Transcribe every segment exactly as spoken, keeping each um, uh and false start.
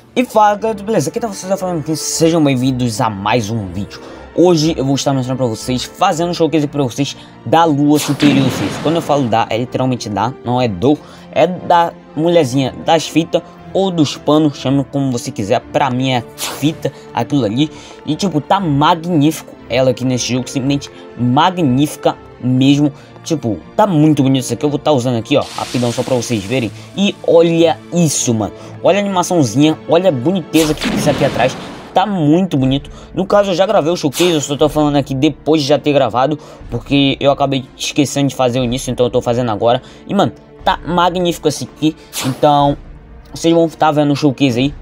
E fala galera, beleza? Aqui tá vocês falando que sejam bem-vindos a mais um vídeo. Hoje eu vou estar mostrando pra vocês, fazendo um showcase pra vocês da Lua Superior seis. Quando eu falo da, é literalmente da, não é do, é da mulherzinha das fitas ou dos panos, chame como você quiser. Pra mim é fita, aquilo ali. E tipo, tá magnífico ela aqui nesse jogo, simplesmente magnífica mesmo. Tipo, tá muito bonito isso aqui. Eu vou estar usando aqui, ó, rapidão só pra vocês verem. E olha isso, mano. Olha a animaçãozinha, olha a boniteza que fica isso aqui atrás. Tá muito bonito. No caso, eu já gravei o showcase, eu só tô falando aqui depois de já ter gravado, porque eu acabei esquecendo de fazer o início, então eu tô fazendo agora. E, mano, tá magnífico esse aqui. Então, vocês vão estar vendo o showcase aí.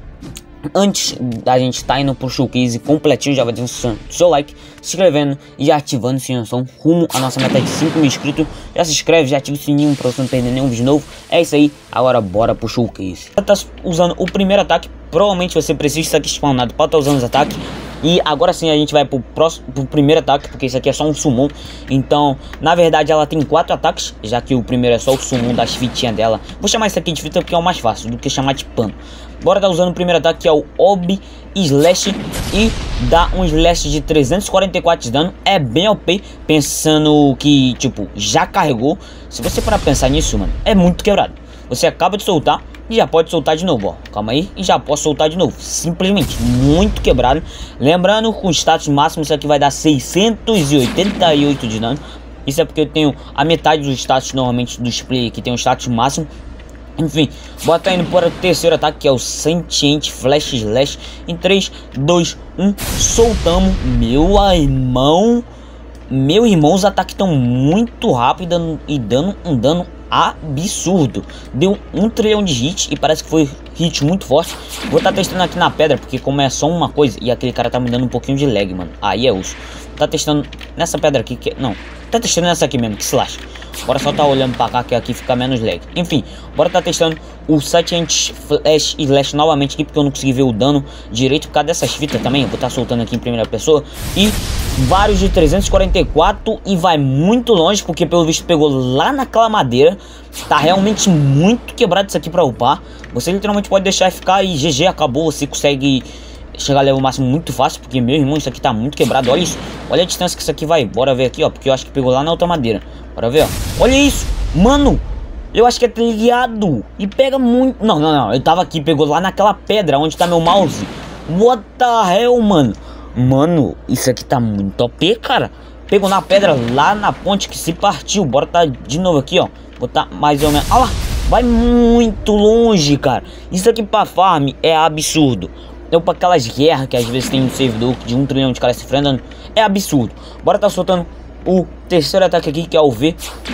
Antes da gente estar tá indo pro showcase completinho, já vai deixando seu like, se inscrevendo e ativando o sininho rumo a nossa meta de cinco mil inscritos. Já se inscreve, já ativa o sininho pra você não perder nenhum vídeo novo. É isso aí, agora bora pro showcase. Você tá usando o primeiro ataque, provavelmente você precisa estar aqui spawnado para estar usando os ataques. E agora sim a gente vai pro, próximo, pro primeiro ataque, porque isso aqui é só um summon. Então, na verdade ela tem quatro ataques, já que o primeiro é só o summon das fitinhas dela. Vou chamar isso aqui de fita porque é o mais fácil do que chamar de pano. Bora tá usando o primeiro ataque, que é o Ob Slash, e dá um slash de trezentos e quarenta e quatro de dano. É bem O P, pensando que, tipo, já carregou. Se você parar pra pensar nisso, mano, é muito quebrado. Você acaba de soltar e já pode soltar de novo, ó. Calma aí, e já posso soltar de novo. Simplesmente muito quebrado. Lembrando, com status máximo, isso aqui vai dar seiscentos e oitenta e oito de dano. Isso é porque eu tenho a metade dos status normalmente do display que tem o status máximo. Enfim, bota indo para o terceiro ataque, que é o Sentient Flash Slash. Em três, dois, um, soltamos. Meu irmão, meu irmão, os ataques estão muito rápidos e dando um dano absurdo. Deu um trilhão de hit e parece que foi hit muito forte. Vou estar tá testando aqui na pedra, porque como é só uma coisa e aquele cara tá me dando um pouquinho de lag, mano. Aí é osso. Tá testando nessa pedra aqui, que não, tá testando nessa aqui mesmo, que slash. Bora só tá olhando pra cá, que aqui fica menos lag. Enfim, bora tá testando o Sentient Flash Slash novamente aqui, porque eu não consegui ver o dano direito por causa dessas fitas também. Eu vou estar tá soltando aqui em primeira pessoa. E vários de trezentos e quarenta e quatro e vai muito longe, porque pelo visto pegou lá naquela madeira. Tá realmente muito quebrado isso aqui pra upar. Você literalmente pode deixar ficar e G G, acabou. Você consegue chegar a level máximo muito fácil, porque meu irmão, isso aqui tá muito quebrado. Olha isso, olha a distância que isso aqui vai. Bora ver aqui, ó, porque eu acho que pegou lá na outra madeira. Bora ver, ó. Olha isso, mano. Eu acho que é ligado e pega muito. Não, não, não, eu tava aqui, pegou lá naquela pedra onde tá meu mouse. What the hell, mano. Mano, isso aqui tá muito O P, cara. Pegou na pedra lá na ponte que se partiu. Bora tá de novo aqui, ó. Botar mais ou menos. Olha lá, vai muito longe, cara. Isso aqui pra farm é absurdo. Então, para aquelas guerras que às vezes tem no servidor de um trilhão de caras se enfrentando, é absurdo. Bora tá soltando o terceiro ataque aqui, que é o V.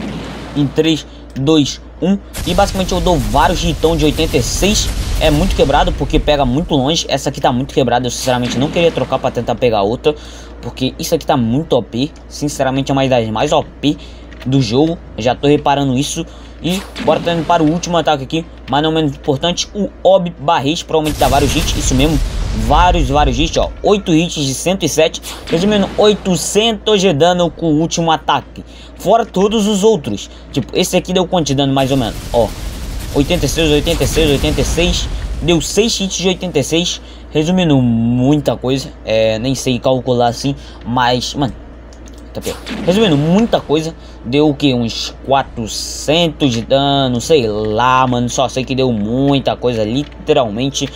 Em três, dois, um. E basicamente eu dou vários hitão de oitenta e seis. É muito quebrado porque pega muito longe. Essa aqui tá muito quebrada. Eu sinceramente não queria trocar para tentar pegar outra, porque isso aqui tá muito O P. Sinceramente é uma das mais O P do jogo. Eu já tô reparando isso. E bora tá indo para o último ataque aqui, mas não menos importante, o Ob Barret, provavelmente dá vários hits, isso mesmo, vários, vários hits, ó, oito hits de cento e sete, resumindo, oitocentos de dano com o último ataque, fora todos os outros, tipo, esse aqui deu quanto de dano mais ou menos, ó, oitenta e seis, oitenta e seis, oitenta e seis, deu seis hits de oitenta e seis, resumindo, muita coisa, é, nem sei calcular assim, mas, mano, resumindo, muita coisa. Deu o que? Uns quatrocentos de dano, sei lá, mano. Só sei que deu muita coisa, literalmente.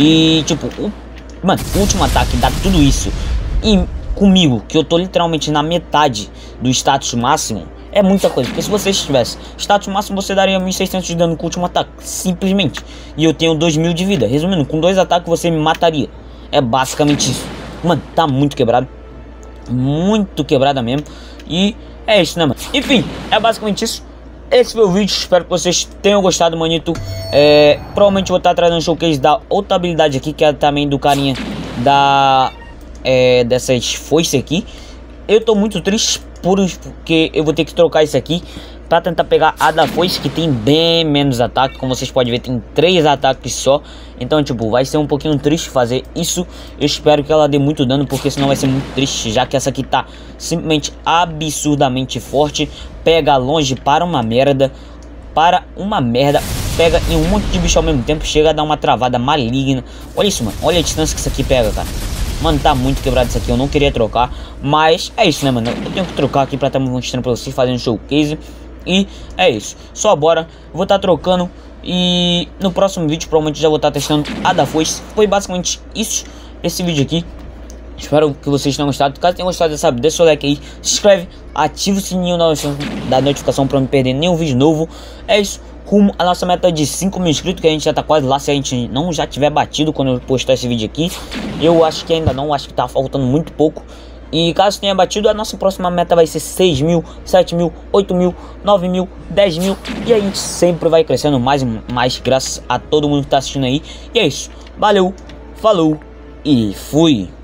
E tipo, o, mano, o último ataque dá tudo isso. E comigo, que eu tô literalmente na metade do status máximo, é muita coisa. Porque se você estivesse status máximo, você daria mil e seiscentos de dano com o último ataque, simplesmente. E eu tenho dois mil de vida. Resumindo, com dois ataques você me mataria. É basicamente isso. Mano, tá muito quebrado. Muito quebrada mesmo. E é isso, né, mano? Enfim, é basicamente isso. Esse foi o vídeo, espero que vocês tenham gostado, manito. é, Provavelmente vou estar trazendo um showcase da outra habilidade aqui, que é também do carinha da é, dessas foices aqui. Eu tô muito triste por, porque eu vou ter que trocar isso aqui pra tentar pegar a da foice, que tem bem menos ataque. Como vocês podem ver, tem três ataques só. Então, tipo, vai ser um pouquinho triste fazer isso. Eu espero que ela dê muito dano, porque senão vai ser muito triste, já que essa aqui tá simplesmente absurdamente forte. Pega longe para uma merda. Para uma merda. pega em um monte de bicho ao mesmo tempo, chega a dar uma travada maligna. Olha isso, mano, olha a distância que isso aqui pega, cara. Mano, tá muito quebrado isso aqui, eu não queria trocar, mas é isso, né, mano, eu tenho que trocar aqui pra estar mostrando pra vocês, fazendo showcase. E é isso, só bora, vou estar trocando. E no próximo vídeo provavelmente já vou estar testando a da foice. Foi basicamente isso, esse vídeo aqui. Espero que vocês tenham gostado. Caso tenham gostado, sabe, deixa o like aí, se inscreve, ativa o sininho da notificação para não perder nenhum vídeo novo. É isso, rumo à nossa meta de cinco mil inscritos, que a gente já tá quase lá. Se a gente não já tiver batido quando eu postar esse vídeo aqui, eu acho que ainda não, acho que tá faltando muito pouco. E caso tenha batido, a nossa próxima meta vai ser seis mil, sete mil, oito mil, nove mil, dez mil. E a gente sempre vai crescendo mais e mais, graças a todo mundo que tá assistindo aí. E é isso, valeu, falou e fui!